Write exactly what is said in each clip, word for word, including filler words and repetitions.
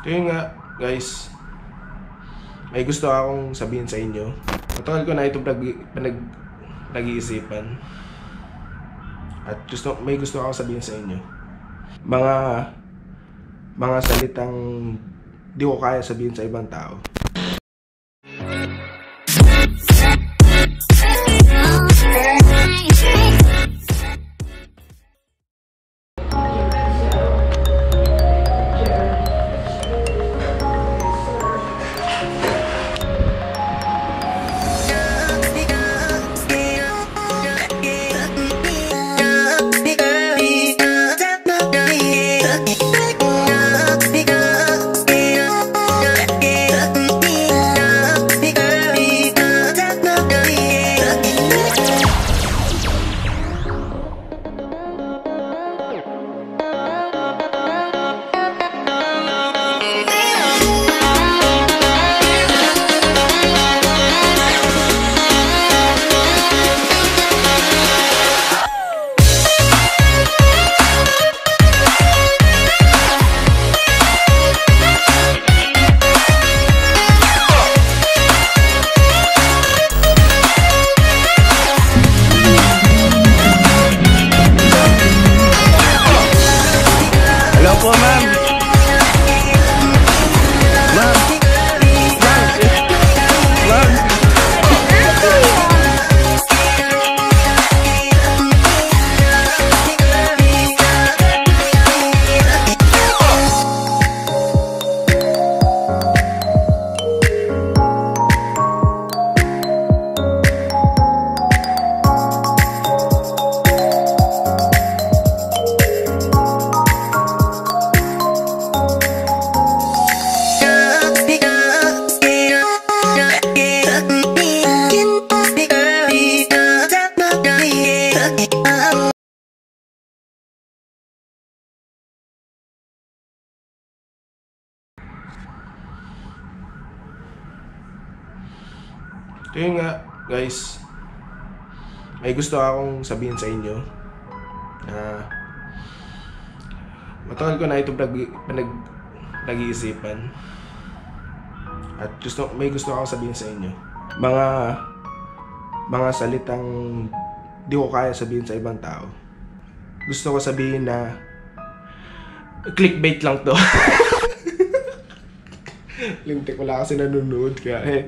Kaya nga, guys, may gusto akong sabihin sa inyo. Matagal ko na ito pinag-iisipan. At gusto, may gusto akong sabihin sa inyo. Mga mga salitang di ko kaya sabihin sa ibang tao. Kaya nga, guys, may gusto akong sabihin sa inyo. Na matagal ko na ito pinag-iisipan. At gusto, may gusto akong sabihin sa inyo. Mga mga salitang di ko kaya sabihin sa ibang tao. Gusto ko sabihin na clickbait lang to. Lintik, wala kasi nanonood kaya eh.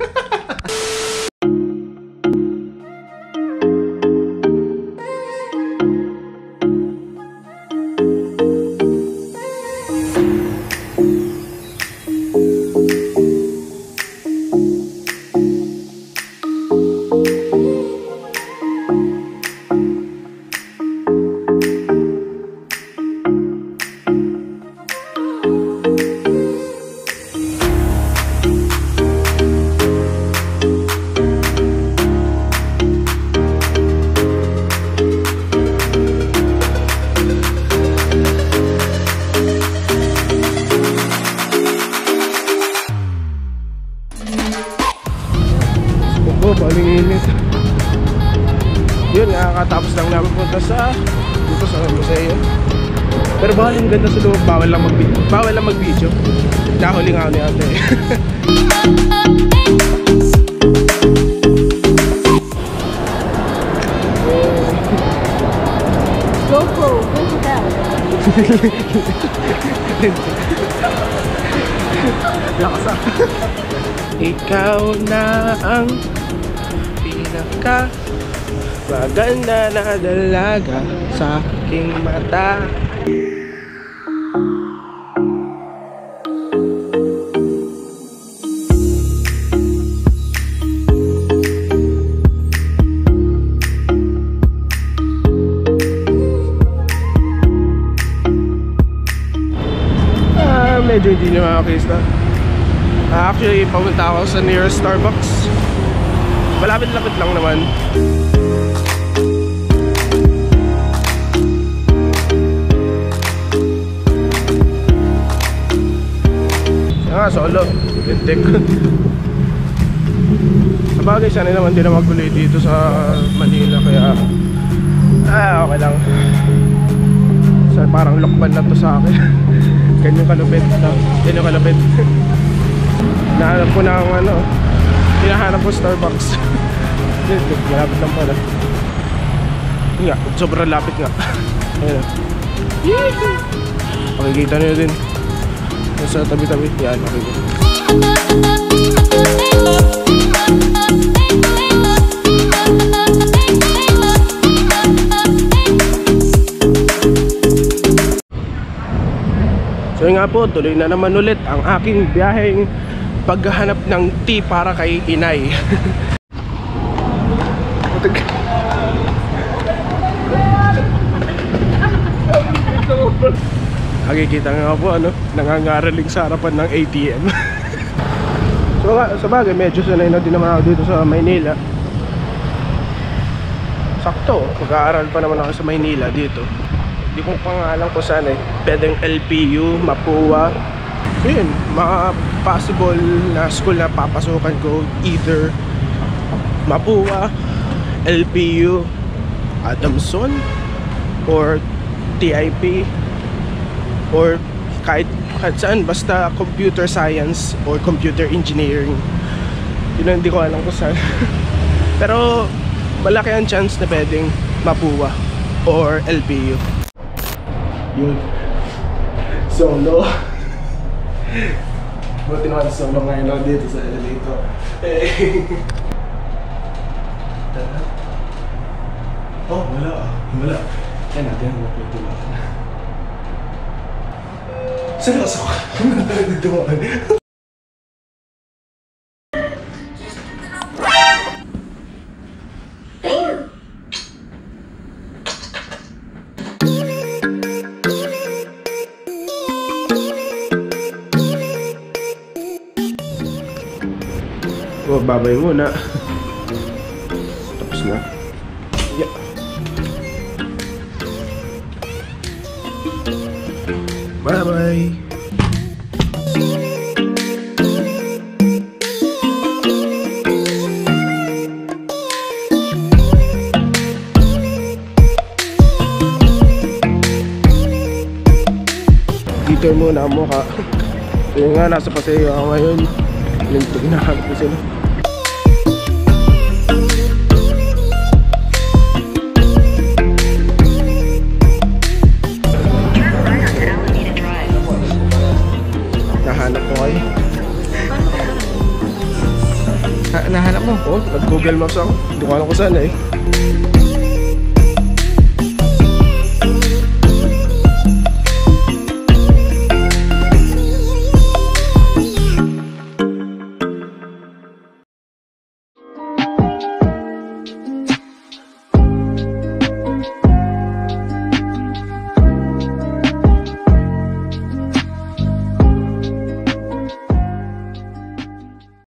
Oh, baling init. Yun, nakakatapos lang namin punta sa dito sa museo. Pero baling ganda sa loob, bawal lang mag-video. Bawal lang mag-video. Nahuli nga ako ni ate. GoPro, where's that? Lakas ah. Ikaw na ang pinaka maganda na dalaga sa aking mata. Ah, medyo hindi niya makakista. Actually, papunta ako sa nearest Starbucks. Malapit-lapit lang naman. Ah, solo. Lintik. Sabagay, sana naman din na maguloy dito sa Manila. Kaya, ah, okay lang. So, parang lokban na to sa akin. Ganyan kalupit. No? Ganyan kalupit. Nahanap ko na ang ano. Hinahanap ko Starbucks. Malapit lang pala. Yun nga, sobrang lapit nga. Ayan. Makikita nyo din. Nasa tabi-tabi. Yan, makikita. So yun nga po, tuloy na naman ulit ang aking biyaheng paghahanap ng tea para kay inay. Nakikita nga po ano, nangangaraling sa harapan ng A T M. So sa bagay, medyo sanay na din naman ako dito sa Maynila. Sakto, mag-aaral pa naman ako sa Maynila dito. Hindi ko pa nga alam kung saan eh. Pwedeng L P U, Mapua. Yun, mga possible na school na papasukan ko. Either Mapua, L P U, Adamson, or T I P, or kahit, kahit saan. Basta computer science or computer engineering. Yun ang hindi ko alam kung saan. Pero malaki ang chance na pwedeng Mapua or L P U. Yun. Solo. Buti naman solo ngayon lang dito sa elevator. Eh. Oh, wala. Wala. Yan natin ang magpitulaan. Seryoso ka? Ano na talaga nagtumaan? Oh, babay muna. Tapos na. Yeah. Bye-bye. Dito muna ang mukha. Yung nga, nasa Paseo ako ngayon. Lintig na hanap ko sila. Nahanap ko kayo. Ha, nahanap mo? Oh, nag-Google Maps ako. Hindi ko alam kung saan eh.